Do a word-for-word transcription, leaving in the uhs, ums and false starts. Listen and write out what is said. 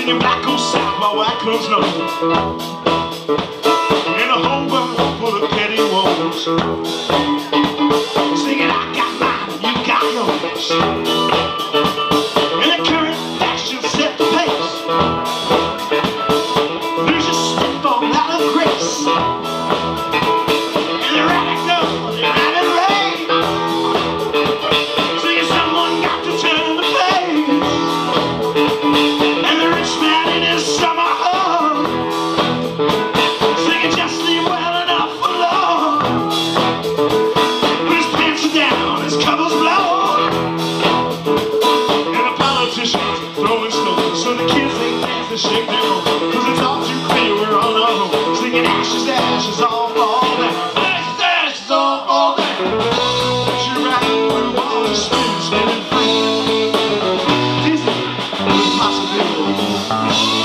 Singing Black Goes South while white comes north. In a whole world full of petty woes. Singing I got mine, you got yours. And the current fashion set the pace. Lose your step on out of grace. And the radical, the rabbit rain. Singing someone got to turn the page. And the rich man in his summer home. Singing just leave well enough alone. Put his pants down, his covers blown. And the politicians throwing stones. So the kids ain't dance to shake their own. Cause it's all too clear we're on our own. Singing ashes to ashes, all fall down. Ashes to ashes, all fall down. But you're right, we're all the spin, spinning free. Dizzy with possibilities.